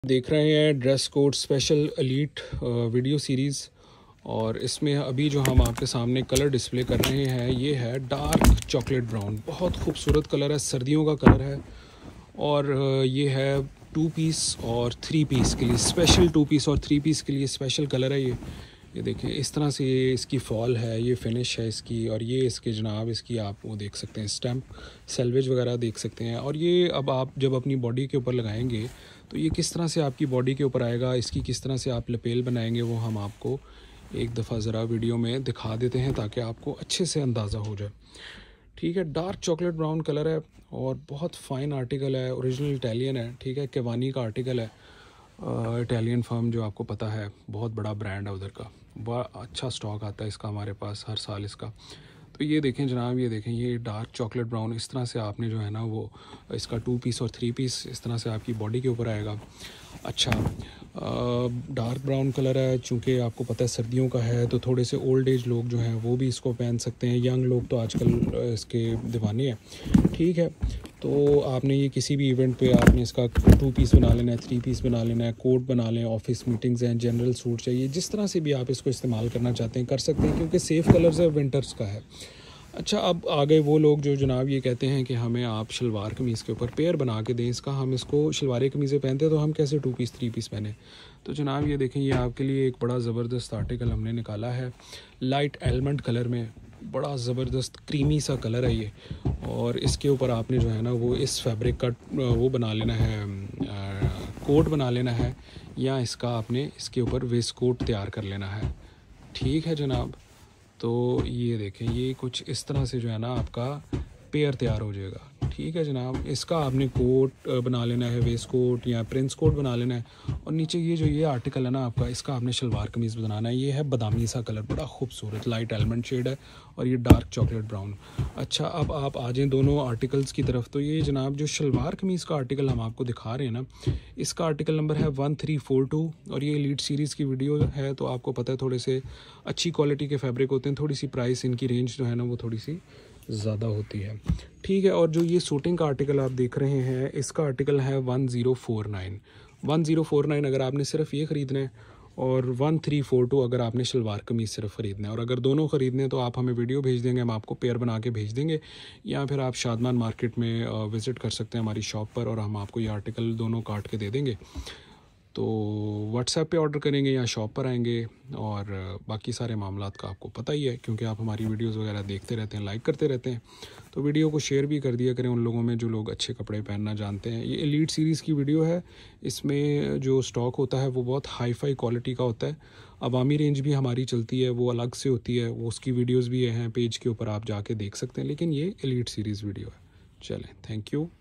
देख रहे हैं dress code special elite video series. और इसमें अभी जो हम आपके सामने कलर डिस्प्ले कर रहे हैं ये है डार्क चॉकलेट ब्राउन। बहुत खूबसूरत कलर है, सर्दियों का कलर है। और ये है 2 पीस और 3 पीस के लिए स्पेशल, 2 पीस और 3 पीस के लिए स्पेशल कलर है ये देखें इस तरह से ये इसकी फॉल है, ये फिनिश है इसकी। और ये इसके जनाब इसकी आप वो देख सकते हैं, स्टैम्प सेल्वेज वगैरह देख सकते हैं। और ये अब आप जब अपनी बॉडी के ऊपर लगाएंगे तो ये किस तरह से आपकी बॉडी के ऊपर आएगा, इसकी किस तरह से आप लपेल बनाएंगे, वो हम आपको एक दफ़ा ज़रा वीडियो में दिखा देते हैं ताकि आपको अच्छे से अंदाज़ा हो जाए। ठीक है, डार्क चॉकलेट ब्राउन कलर है और बहुत फ़ाइन आर्टिकल है, ओरिजिनल इटालियन है। ठीक है, केवानी का आर्टिकल है, इटालियन फर्म जो आपको पता है, बहुत बड़ा ब्रांड है उधर का। बड़ा अच्छा स्टॉक आता है इसका हमारे पास हर साल इसका। तो ये देखें जनाब, ये देखें ये डार्क चॉकलेट ब्राउन इस तरह से आपने जो है ना वो इसका 2 पीस और 3 पीस इस तरह से आपकी बॉडी के ऊपर आएगा। अच्छा, डार्क ब्राउन कलर है, चूँकि आपको पता है सर्दियों का है तो थोड़े से ओल्ड एज लोग जो हैं वो भी इसको पहन सकते हैं। यंग लोग तो आजकल इसके दीवाने हैं। ठीक है, तो आपने ये किसी भी इवेंट पे आपने इसका 2 पीस बना लेना है, 3 पीस बना लेना है, कोट बना लें, ऑफिस मीटिंग्स हैं, जनरल सूट चाहिए, जिस तरह से भी आप इसको इस्तेमाल करना चाहते हैं कर सकते हैं, क्योंकि सेफ़ कलर्स है, विंटर्स का है। अच्छा, अब आ गए वो लोग जो जनाब ये कहते हैं कि हमें आप शलवार कमीज़ के ऊपर पेयर बना के दें इसका। हम इसको शलवार कमीज़ें पहनते हैं तो हम कैसे 2 पीस 3 पीस पहने। तो जनाब ये देखें, ये आपके लिए एक बड़ा ज़बरदस्त आर्टिकल हमने निकाला है लाइट एलमंड कलर में। बड़ा ज़बरदस्त क्रीमी सा कलर है ये। और इसके ऊपर आपने जो है ना वो इस फैब्रिक का वो बना लेना है, कोट बना लेना है, या इसका आपने इसके ऊपर वेस्ट कोट तैयार कर लेना है। ठीक है जनाब, तो ये देखें ये कुछ इस तरह से जो है ना आपका पेयर तैयार हो जाएगा। ठीक है जनाब, इसका आपने कोट बना लेना है, वेस्ट कोट या प्रिंस कोट बना लेना है। और नीचे ये जो ये आर्टिकल है ना आपका, इसका आपने शलवार कमीज़ बनाना है। ये है बादामी सा कलर, बड़ा खूबसूरत लाइट एलमंड शेड है और ये डार्क चॉकलेट ब्राउन। अच्छा, अब आप आ जाएँ दोनों आर्टिकल्स की तरफ। तो ये जनाब जो शलवार कमीज़ का आर्टिकल हम आपको दिखा रहे हैं ना, इसका आर्टिकल नंबर है 1342 और ये एलीट सीरीज़ की वीडियो है। तो आपको पता है थोड़े से अच्छी क्वालिटी के फैब्रिक होते हैं, थोड़ी सी प्राइस इनकी रेंज जो है ना वो थोड़ी सी ज़्यादा होती है। ठीक है, और जो ये सूटिंग का आर्टिकल आप देख रहे हैं इसका आर्टिकल है 1049 अगर आपने सिर्फ ये ख़रीदना है, और 1342 अगर आपने शलवार कमीज़ सिर्फ ख़रीदना है। और अगर दोनों ख़रीदने हैं तो आप हमें वीडियो भेज देंगे, हम आपको पेयर बना के भेज देंगे। या फिर आप शादमान मार्केट में विज़िट कर सकते हैं हमारी शॉप पर, और हम आपको ये आर्टिकल दोनों काट के दे देंगे। तो व्हाट्सएप पे ऑर्डर करेंगे या शॉप पर आएंगे। और बाकी सारे मामलात का आपको पता ही है, क्योंकि आप हमारी वीडियोस वगैरह देखते रहते हैं, लाइक करते रहते हैं। तो वीडियो को शेयर भी कर दिया करें उन लोगों में जो लोग अच्छे कपड़े पहनना जानते हैं। ये एलीट सीरीज़ की वीडियो है, इसमें जो स्टॉक होता है वो बहुत हाई फाई क्वालिटी का होता है। अवामी रेंज भी हमारी चलती है, वो अलग से होती है, वो उसकी वीडियोज़ भी हैं पेज के ऊपर, आप जाके देख सकते हैं। लेकिन ये एलीट सीरीज़ वीडियो है। चलें, थैंक यू।